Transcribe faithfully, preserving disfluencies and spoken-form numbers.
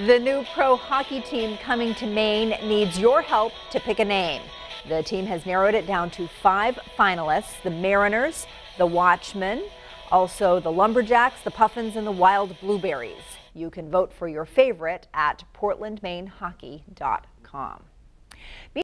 The new pro hockey team coming to Maine needs your help to pick a name. The team has narrowed it down to five finalists: the Mariners, the Watchmen, also the Lumberjacks, the Puffins, and the Wild Blueberries. You can vote for your favorite at portland maine hockey dot com.